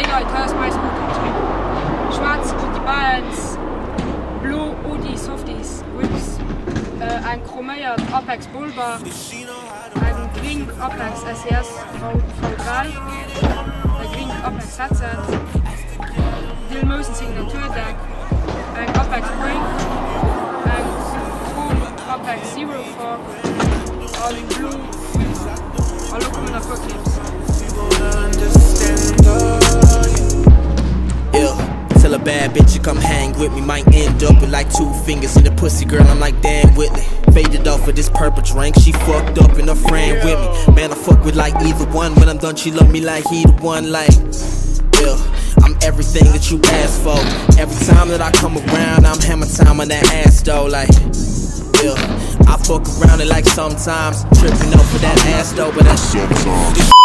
Leute, das meist gut. Schwarz Goodie Bands, Blue Udi Softies, Whips, ein chromiert Apex Bullbar, ein Green Apex SES V3, ein Green Apex Headset, Deal Motion Signaturdeck, ein Apex Brake, ein Chrome Apex Zero 4, all in Blue, all kommen nach Clips. Tell a bad bitch to come hang with me. Might end up with like 2 fingers in the pussy, girl. I'm like Dan Whitley. Faded off of this purple drink. She fucked up and her friend with me. Man, I fuck with like either one. When I'm done, she love me like he the one. Like, yeah, I'm everything that you asked for. Every time that I come around, I'm hammer time on that ass though. Like, yeah, I fuck around it like sometimes. Tripping up for that ass though, but that's sometimes.